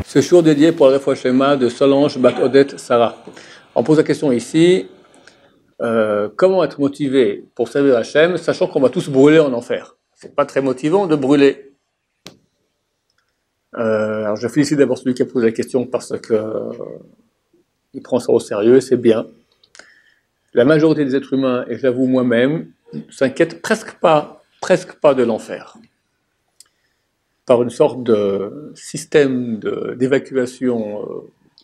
Ce jour dédié pour le Refoua Shema de Solange Bat Odette Sarah. On pose la question ici, comment être motivé pour servir Hachem, sachant qu'on va tous brûler en enfer. C'est pas très motivant de brûler. Alors je félicite d'abord celui qui a posé la question parce que il prend ça au sérieux, c'est bien. La majorité des êtres humains, et j'avoue moi-même, s'inquiètent presque pas de l'enfer. Par une sorte de système d'évacuation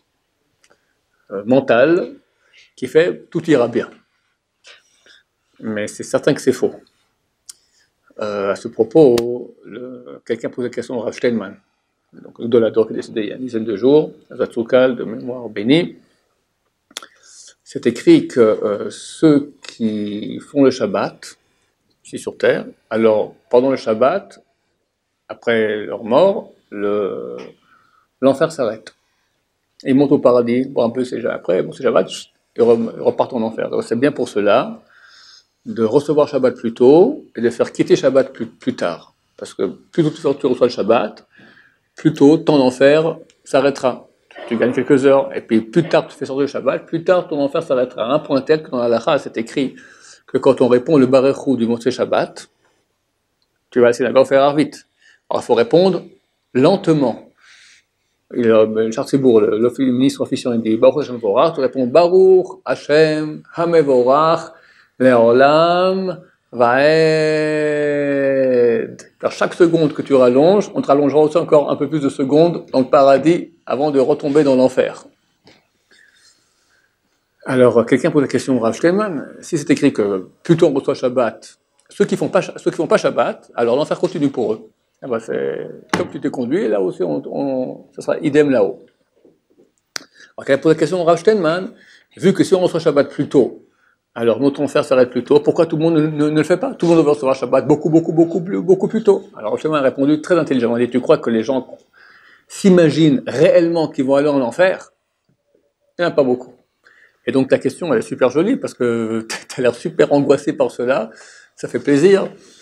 mentale qui fait tout ira bien. Mais c'est certain que c'est faux. À ce propos, quelqu'un pose la question à Rav Steinman, donc le Dolador qui est décédé il y a une dizaine de jours, Zatzukal de mémoire bénie. C'est écrit que ceux qui font le Shabbat, ici sur terre, alors pendant le Shabbat, après leur mort, l'enfer s'arrête. Ils montent au paradis, bon un peu c'est après, bon c'est Shabbat, ils repartent en enfer. Donc c'est bien pour cela de recevoir Shabbat plus tôt et de faire quitter Shabbat plus tard. Parce que plus tôt tu reçois le Shabbat, plus tôt ton enfer s'arrêtera. Tu gagnes quelques heures, et puis plus tard tu fais sortir le Shabbat, plus tard ton enfer s'arrêtera. Un point tel que dans la Halakha, c'est écrit que quand on répond le Barechou du Motzei Shabbat, tu vas à la synagogue faire vite. Alors il faut répondre lentement. Charles Sibour, le ministre officiel, il dit Baruch Hashem Vorach, tu réponds Baruch Hashem Hamevorach Leolam Vaed. Car chaque seconde que tu rallonges, on te rallongera aussi encore un peu plus de secondes dans le paradis avant de retomber dans l'enfer. Alors, quelqu'un pose la question au Rav Steinman, si c'est écrit que plus tôt on reçoit Shabbat, ceux qui font pas Shabbat, alors l'enfer continue pour eux. Eh ben c'est comme tu t'es conduit, là aussi, ça sera idem là-haut. Alors, quelqu'un pose la question au Rav Steinman, vu que si on reçoit Shabbat plus tôt, alors notre enfer s'arrête plus tôt, pourquoi tout le monde ne le fait pas? Tout le monde devrait recevoir Shabbat beaucoup plus tôt. Alors, Rav Steinman a répondu très intelligemment, il dit, tu crois que les gens s'imaginent réellement qu'ils vont aller en enfer? Il n'y en a pas beaucoup. Et donc ta question, elle est super jolie, parce que tu as l'air super angoissé par cela, ça fait plaisir.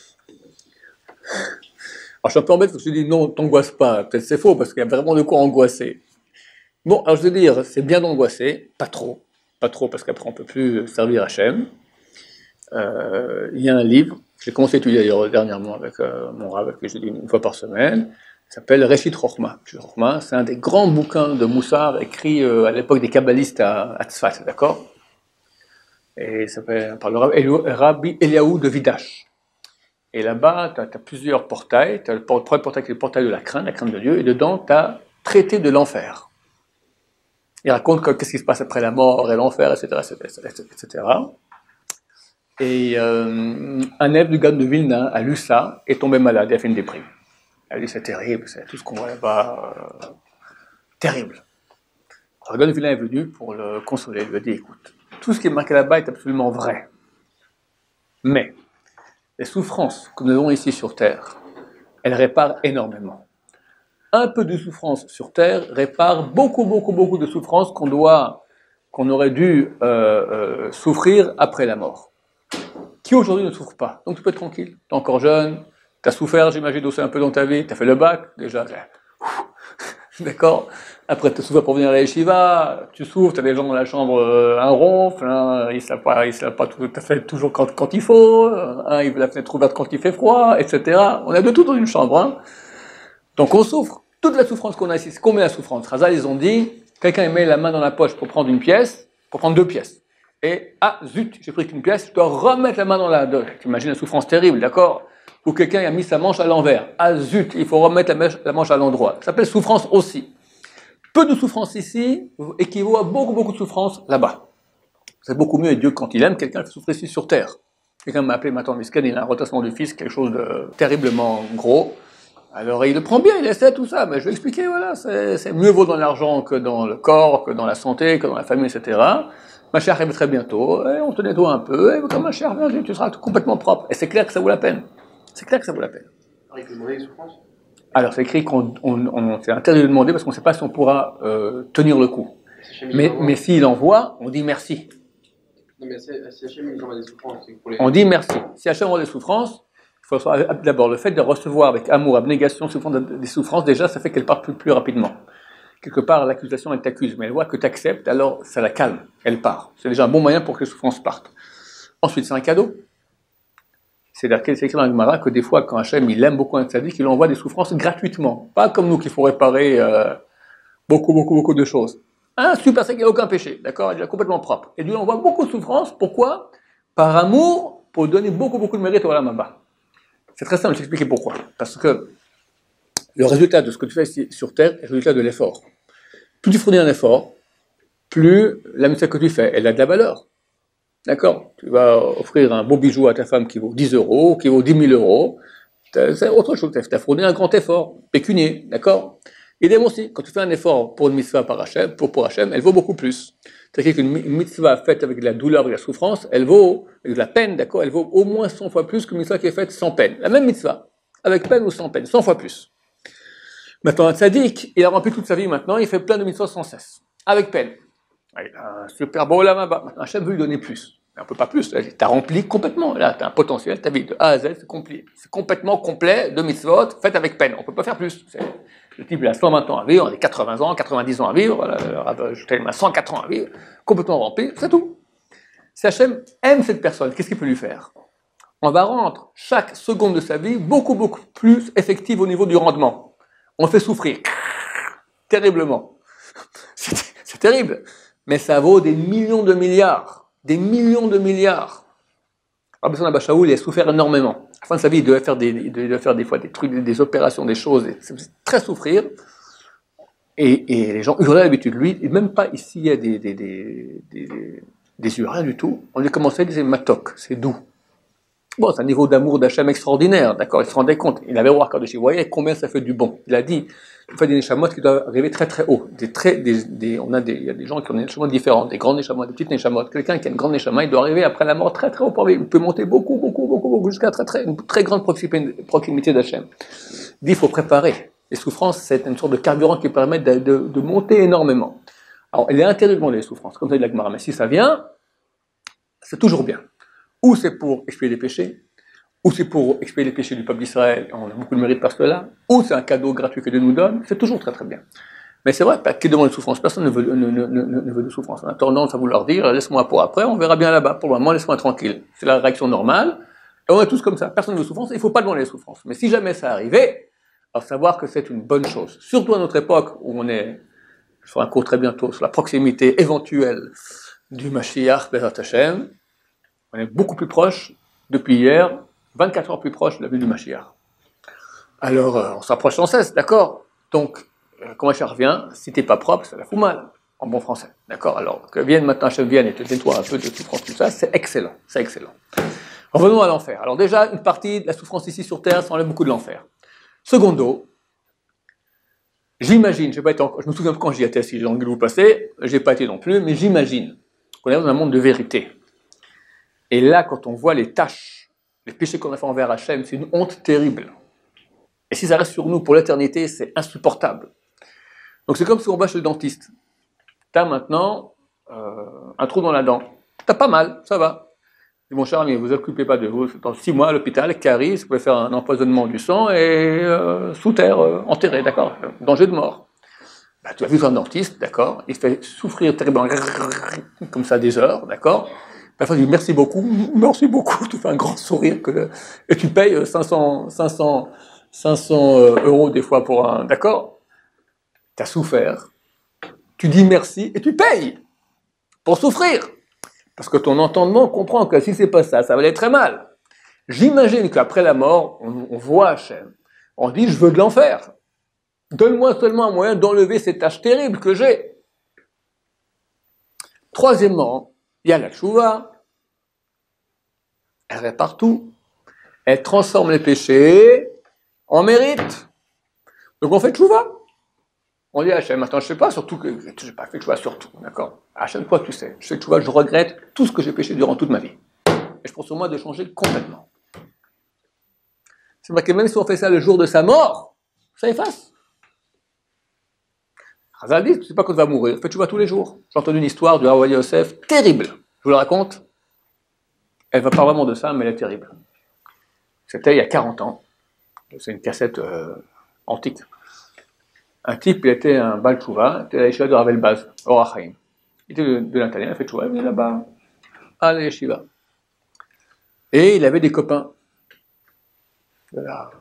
Alors je suis un peu embêté, parce que je dis non, t'angoisse pas, peut-être c'est faux, parce qu'il y a vraiment de quoi angoisser. Bon, alors je veux dire, c'est bien d'angoisser, pas trop, parce qu'après on peut plus servir Hachem. Il y a un livre, j'ai commencé à étudier d'ailleurs dernièrement avec mon rav, que je lis une fois par semaine, qui s'appelle Reshit Chochma. Chochma, c'est un des grands bouquins de Moussar écrit à l'époque des kabbalistes à Tzfat, d'accord? Et ça s'appelle par le Rabbi Eliaou de Vidash. Et là-bas, tu as plusieurs portails. Tu as le premier portail qui est le portail de la crainte de Dieu, et dedans, tu as traité de l'enfer. Il raconte qu'est-ce qui se passe après la mort et l'enfer, etc. Et un élève du Gaon de Vilna a lu ça, est tombé malade, il a fait une déprime. Il a dit c'est terrible, c'est tout ce qu'on voit là-bas, terrible. Alors, le Gaon de Vilna est venu pour le consoler, il lui a dit écoute, tout ce qui est marqué là-bas est absolument vrai. Mais les souffrances que nous avons ici sur Terre, elles réparent énormément. Un peu de souffrance sur Terre répare beaucoup de souffrances qu'on aurait dû souffrir après la mort. Qui aujourd'hui ne souffre pas? Donc tu peux être tranquille, tu es encore jeune, tu as souffert, j'imagine, aussi un peu dans ta vie, tu as fait le bac, déjà, d'accord? Après tu as souffert pour venir à la yeshiva, tu souffres, tu as des gens dans la chambre, un ronfle, ils ne savent pas tout à fait toujours quand il faut, il veut la fenêtre ouverte quand il fait froid, etc. On a de tout dans une chambre, hein. Donc on souffre. Toute la souffrance qu'on a ici, c'est combien la souffrance? Razal, ils ont dit, quelqu'un met la main dans la poche pour prendre une pièce, pour prendre deux pièces. Et, ah, zut, j'ai pris qu'une pièce, je dois remettre la main dans la... Tu imagines la souffrance terrible, d'accord? Ou quelqu'un a mis sa manche à l'envers. Ah, zut, il faut remettre la manche à l'endroit. Ça s'appelle souffrance aussi. Peu de souffrance ici équivaut à beaucoup de souffrance là-bas. C'est beaucoup mieux, et Dieu, quand il aime, quelqu'un fait souffrir ici sur terre. Quelqu'un m'a appelé maintenant, Miskan, il a un retentissement du fils, quelque chose de terriblement gros. Alors il le prend bien, il essaie tout ça, mais je vais expliquer, voilà, c'est mieux vaut dans l'argent que dans le corps, que dans la santé, que dans la famille, etc. Ma chère arrive très bientôt, et on te nettoie un peu, et quand ma chère vient, tu seras complètement propre. Et c'est clair que ça vaut la peine. C'est clair que ça vaut la peine. Alors il faut demander les souffrances? Alors c'est écrit c'est interdit de demander parce qu'on ne sait pas si on pourra tenir le coup. Mais s'il envoie, on dit merci. Non mais si Hachem nous envoie des souffrances, c'est pour les... On dit merci. Si Hachem envoie des souffrances, il faut d'abord le fait de recevoir avec amour, abnégation, des souffrances, déjà, ça fait qu'elles partent plus rapidement. quelque part, l'accusation, elle t'accuse, mais elle voit que tu acceptes, alors ça la calme, elle part. C'est déjà un bon moyen pour que les souffrances partent. Ensuite, c'est un cadeau. C'est écrit dans le Gemara que des fois, quand Hachem, il aime beaucoup un tzaddik, il envoie des souffrances gratuitement. Pas comme nous, qu'il faut réparer beaucoup de choses. Un super sec, il n'a aucun péché, d'accord? Il est complètement propre. Et Dieu envoie beaucoup de souffrances. Pourquoi? Par amour, pour donner beaucoup de mérite au Olam Haba. C'est très simple, je vais expliquer pourquoi. Parce que le résultat de ce que tu fais ici sur Terre est le résultat de l'effort. Plus tu fournis un effort, plus la mitzvah que tu fais, elle a de la valeur. D'accord? Tu vas offrir un beau bijou à ta femme qui vaut 10 euros, qui vaut 10 000 euros. C'est autre chose. Tu as fourni un grand effort, pécunier. D'accord? Idem aussi, quand tu fais un effort pour une mitzvah pour Hachem, elle vaut beaucoup plus. C'est-à-dire qu'une mitzvah faite avec de la douleur, avec de la souffrance, elle vaut, avec de la peine, d'accord? Elle vaut au moins 100 fois plus qu'une mitzvah qui est faite sans peine. La même mitzvah, avec peine ou sans peine, 100 fois plus. Maintenant, un tzaddik, il a rempli toute sa vie maintenant, il fait plein de mitzvahs sans cesse, avec peine. Il a un super beau olam haba. Maintenant, Hachem veut lui donner plus. Un peu pas plus. Tu as rempli complètement. Là, tu as un potentiel. Ta vie de A à Z, c'est complètement complet de mitzvot faites avec peine. On ne peut pas faire plus. Le type, il a 120 ans à vivre, on est 80 ans, 90 ans à vivre, il a 104 ans à vivre, complètement rempli, c'est tout. Si Hachem aime cette personne, qu'est-ce qu'il peut lui faire? On va rendre chaque seconde de sa vie beaucoup plus effective au niveau du rendement. On le fait souffrir. Terriblement. C'est terrible. Mais ça vaut des millions de milliards. Des millions de milliards. Rabbi Abba Shaul, il a souffert énormément. À la fin de sa vie, il devait faire des fois des trucs, des opérations, des choses. Ça faisait très souffrir. Et les gens hurlaient d'habitude. Lui, et même pas ici, il y a des yeux, rien du tout. On lui commençait, il disait matok, c'est doux. Bon, c'est un niveau d'amour d'Hachem extraordinaire, d'accord? Il se rendait compte. Il avait au Rakar de chez, vous voyez combien ça fait du bon. Il a dit, il fait des neshamot qui doivent arriver très haut. Il y a des gens qui ont des neshamot différents, des grands neshamot, des petites neshamot. Quelqu'un qui a une grande neshama, il doit arriver après la mort très haut pour lui. Il peut monter beaucoup, jusqu'à une très grande proximité d'Hachem. Il dit, il faut préparer. Les souffrances, c'est une sorte de carburant qui permet de monter énormément. Alors, il est interdit de demander les souffrances, comme ça dit la Gemara. Mais si ça vient, c'est toujours bien. Ou c'est pour expier les péchés, ou c'est pour expier les péchés du peuple d'Israël, on a beaucoup de mérite par cela, ou c'est un cadeau gratuit que Dieu nous donne, c'est toujours très bien. Mais c'est vrai, qui demande de souffrance, personne ne veut de souffrance. On a tendance à vouloir dire, laisse-moi pour après, on verra bien là-bas, pour le moment, laisse-moi tranquille. C'est la réaction normale, et on est tous comme ça, personne ne veut de souffrance, il ne faut pas demander les souffrances. Mais si jamais ça arrivait, alors savoir que c'est une bonne chose, surtout à notre époque où on est, je ferai un cours très bientôt sur la proximité éventuelle du Mashiach, Bezrat Hashem. On est beaucoup plus proche, depuis hier, 24 heures plus proche de la vie du Mashiach. Alors, on s'approche sans cesse, d'accord? Donc, quand Mashiach revient, si t'es pas propre, ça la fout mal, en bon français, d'accord? Alors, que vienne maintenant Hachem vienne et te nettoie un peu de souffrance, tout ça, c'est excellent, c'est excellent. Revenons à l'enfer. Alors déjà, une partie de la souffrance ici sur Terre, ça enlève beaucoup de l'enfer. Secondo, j'imagine, je me souviens quand j'y étais, si j'ai envie de vous passer, j'ai pas été non plus, mais j'imagine qu'on est dans un monde de vérité. Et là, quand on voit les tâches, les péchés qu'on a fait envers Hachem, c'est une honte terrible. Et si ça reste sur nous pour l'éternité, c'est insupportable. Donc c'est comme si on va chez le dentiste. T'as maintenant un trou dans la dent. T'as pas mal, ça va. Et mon cher ami, vous occupez pas de vous. Dans 6 mois à l'hôpital, caries, vous pouvez faire un empoisonnement du sang et sous terre, enterré, d'accord? Danger de mort. Bah, tu as vu un dentiste, d'accord? Il fait souffrir terriblement, comme ça des heures, d'accord? Parfois, tu dis merci beaucoup, tu fais un grand sourire et tu payes 500 euros des fois pour un, d'accord? Tu as souffert, tu dis merci et tu payes pour souffrir. Parce que ton entendement comprend que si c'est pas ça, ça va aller très mal. J'imagine qu'après la mort, on voit Hachem, on dit je veux de l'enfer. Donne-moi seulement un moyen d'enlever ces tâches terribles que j'ai. Troisièmement, il y a la tchouva. Elle répare tout. Elle transforme les péchés en mérite. Donc on fait tchouva. On dit à Hachem, attends, je sais pas, surtout que je n'ai pas fait tchouva surtout, d'accord? Hachem, toi tu sais, je fais tchouva, je regrette tout ce que j'ai péché durant toute ma vie. Et je pense au moins de changer complètement. C'est vrai que même si on fait ça le jour de sa mort, ça efface. Chazal dit, tu sais pas quand tu vas mourir, fais tchouva tous les jours. J'ai entendu une histoire de Hawaii Yosef, terrible. Je vous la raconte. Elle va pas vraiment de ça, mais elle est terrible. C'était il y a 40 ans. C'est une cassette antique. Un type, il était un Baal Tchouva, il était à la yeshiva de Rav Elbaz, Or HaChaim. Il était de l'intérieur, il a fait Tchouva, il est là-bas, à la yeshiva. Et il avait des copains de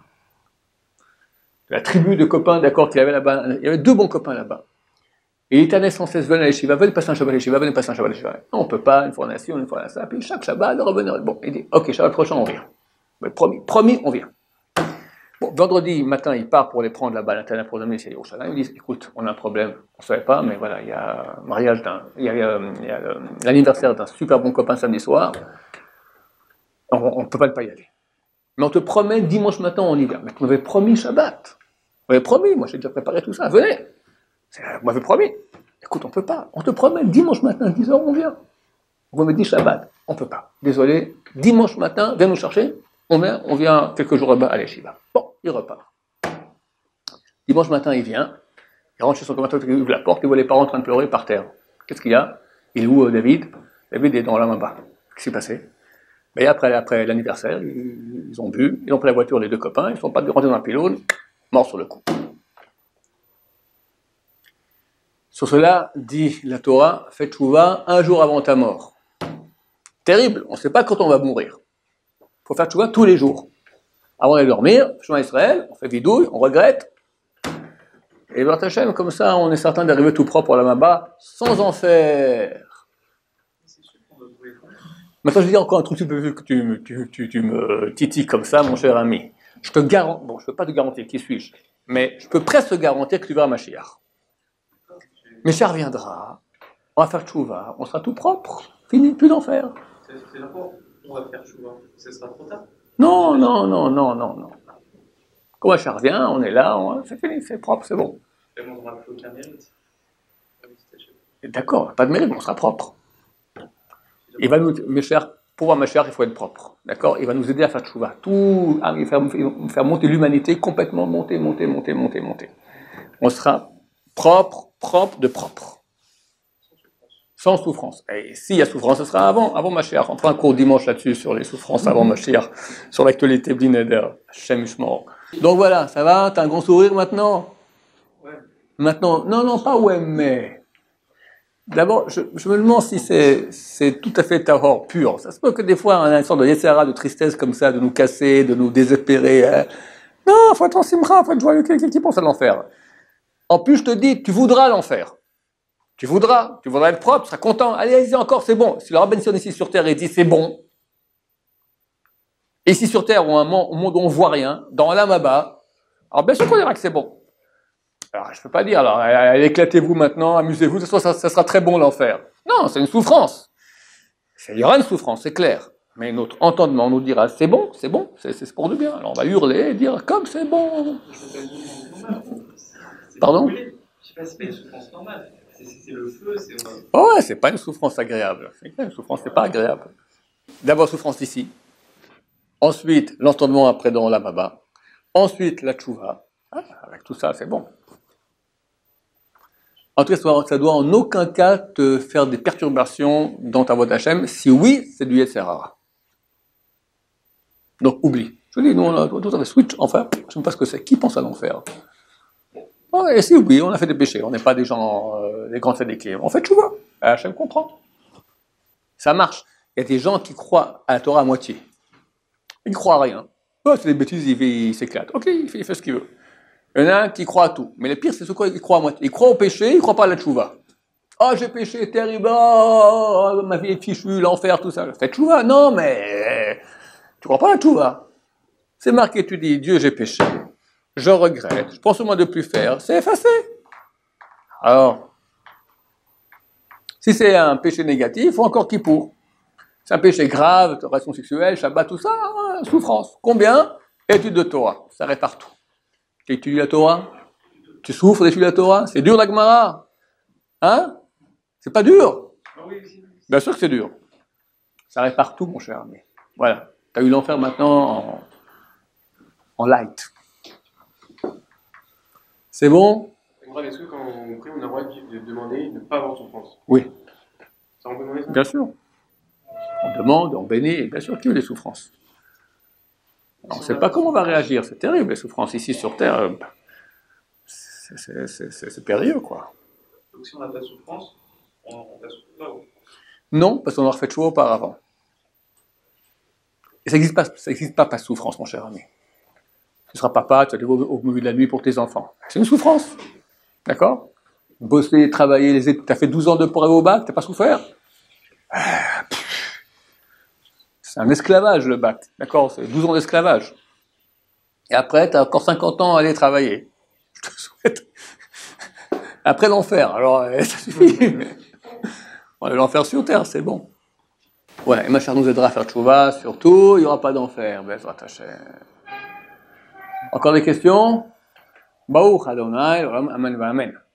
la tribu de copains, d'accord, qu'il avait là-bas. Il y avait 2 bons copains là-bas. Et il était sans cesse, venez à la yeshiva, venez passer un Shabbat à la yeshiva, venez passer un Shabbat à la yeshiva. Non, on ne peut pas, une fois on a ci, une fois on a ça. Puis chaque Shabbat, il revenait. Bon, il dit, ok, Shabbat prochain, on vient. Mais promis, on vient. Bon, vendredi matin, il part pour les prendre là-bas à l'intérieur pour les amener chez Yerushalayim. Ils disent, écoute, on a un problème, on ne savait pas, mais voilà, il y a mariage il y a l'anniversaire d'un super bon copain samedi soir. On ne peut pas y aller. Mais on te promet, dimanche matin, on y va. Mais tu m'avais promis Shabbat. On m'avait promis, moi j'ai déjà préparé tout ça, venez. Vous m'avez promis. Écoute, on ne peut pas. On te promet, dimanche matin, 10h, on vient. Vous me dites Shabbat, on ne peut pas. Désolé, dimanche matin, viens nous chercher. On vient quelques jours là-bas à l'Yeshiva. Bon, il repart. Dimanche matin, il vient. Il rentre chez son commentateur, il ouvre la porte, il voit les parents en train de pleurer par terre. Qu'est-ce qu'il y a? Il est où, David? David est dans la main bas. Qu'est-ce qui s'est passé? Mais après l'anniversaire, ils ont bu, ils ont pris la voiture, les 2 copains, ils ne sont pas rentrés dans un pylône, morts sur le coup. Sur cela, dit la Torah, fais tchouva 1 jour avant ta mort. Terrible, on ne sait pas quand on va mourir. Il faut faire tchouva tous les jours. Avant d'aller dormir, chemin Israël, on fait vidouille, on regrette. Et Baruch Hashem, comme ça, on est certain d'arriver tout propre à la Maba, sans en faire. Maintenant, je vais dire encore un truc, vu que tu me titilles comme ça, mon cher ami. Je te garantis, bon, je ne peux pas te garantir qui suis-je, mais je peux presque garantir que tu verras Mashiach. Mashiach viendra, on va faire tchouva, on sera tout propre, fini, plus d'en faire. C'est d'accord, on va faire tchouva, ce sera trop tard. Non. Quand Mashiach vient, on est là, c'est fini, c'est propre, c'est bon. Et on n'aura plus aucun mérite. D'accord, pas de mérite, on sera propre. Il va nous, mes chers, pour voir Mashiach, il faut être propre. D'accord? Il va nous aider à faire tchouva. Tout, il va faire monter l'humanité, complètement monter. On sera propre de propre. Sans souffrance. Et s'il y a souffrance, ce sera avant Mashiach. On fera un cours dimanche là-dessus sur les souffrances avant Mashiach, sur l'actualité Blineder, Hashem Yishmor. Donc voilà, ça va? T'as un grand sourire maintenant? Ouais. Maintenant, non, pas ouais, mais... D'abord, je me demande si c'est tout à fait tahor pur. Ça se peut que des fois, on a une sorte de yetzera, de tristesse comme ça, de nous casser, de nous désespérer. Hein. Non, il faut être en simra, il faut être joyeux, qui pense à l'enfer. En plus, je te dis, tu voudras l'enfer. Tu voudras être propre, tu seras content. Allez, encore, c'est bon. Si le Rabban Sion ici sur terre, il dit c'est bon. Et ici sur terre, un monde où on ne voit rien, dans l'Amaba, alors bien sûr qu'on dira que c'est bon. Alors, je ne peux pas dire, alors, allez, éclatez-vous maintenant, amusez-vous, ça sera très bon l'enfer. Non, c'est une souffrance. Il y aura une souffrance, c'est clair. Mais notre entendement nous dira, c'est bon, c'est pour du bien. Alors on va hurler et dire, comme c'est bon. Pardon? Je ne sais pas si c'est pas une souffrance normale. C'est le feu, c'est... Oh ouais, c'est pas une souffrance agréable. C'est clair, une souffrance, c'est pas agréable. D'abord, souffrance ici. Ensuite, l'entendement après dans la baba. Ensuite, la tchouva. Ah, avec tout ça, c'est bon. En tout cas, ça doit en aucun cas te faire des perturbations dans ta voie d'Hachem. Si oui, c'est du Yetzirah. Donc, oublie. Je dis, nous, on a tout à fait switch. Enfin, je ne sais pas ce que c'est. Qui pense à l'enfer? Oh, et si oui, on a fait des péchés. On n'est pas des gens, des grands tzadikim. On fait tchouva. Hachem comprend. Ça marche. Il y a des gens qui croient à la Torah à moitié. Ils ne croient à rien. Oh, c'est des bêtises, il s'éclate. Ok, il fait ce qu'il veut. Il y en a un qui croit à tout. Mais le pire, c'est ce quoi il croit à moitié. Il croit au péché, il ne croit pas à la tchouva. Oh, j'ai péché, terrible, oh, ma vie est fichue, l'enfer, tout ça. Fais tchouva. Non, mais tu ne crois pas à la tchouva. C'est marqué, tu dis, Dieu, j'ai péché. Je regrette. Je pense au moins de plus faire. C'est effacé. Alors, si c'est un péché négatif, il faut encore Kippour. C'est un péché grave, relation sexuelle, Shabbat, tout ça, souffrance. Combien? Étude de Torah. Ça répare tout. Tu étudies la Torah? Tu souffres d'étudier la Torah? C'est dur la Gemara? Hein? C'est pas dur? Bien sûr que c'est dur. Ça répare tout, mon cher ami. Voilà. Tu as eu l'enfer maintenant en light. C'est bon? Est-ce que quand on prie, on a le droit de demander de ne pas avoir souffrance? Oui. Ça, on peut demander ça? Bien sûr. On demande, on bénit, et bien sûr qu'il y a eu des souffrances. On ne sait pas comment on va réagir, c'est terrible les souffrances ici sur Terre. C'est périlleux, quoi. Donc si on n'a pas de souffrance, on ne la souffre pas. Non, parce qu'on a refait chaud auparavant. Et ça n'existe pas de souffrance, mon cher ami. Tu seras papa, tu vas aller au milieu de la nuit pour tes enfants. C'est une souffrance. D'accord? Bosser, travailler, tu as fait 12 ans de pour aller au bac, tu n'as pas souffert? C'est un esclavage, le bac. D'accord? C'est 12 ans d'esclavage. Et après, tu as encore 50 ans à aller travailler. Je te souhaite. Après l'enfer. Alors, ça suffit. L'enfer sur terre, c'est bon. Voilà, et ma chère nous aidera à faire tchouva, surtout, il n'y aura pas d'enfer. Encore des questions? Baruch Adonai, Amen, Amen.